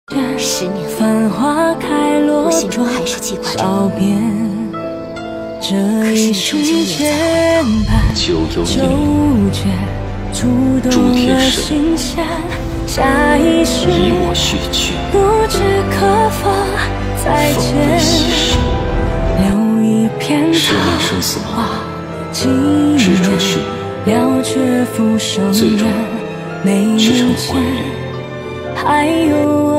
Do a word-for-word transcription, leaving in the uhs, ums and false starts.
十年后， 繁花开落我心中还是记挂着你。 这一瞬间般九幽纠冥结，触动了心弦。下一世， 以我续去， 不知可否再风见。 微细事， 留一片十年生死桃花茫， 纪执着念， 续了却浮生最终缘。眉却成目了欢间愉。 还有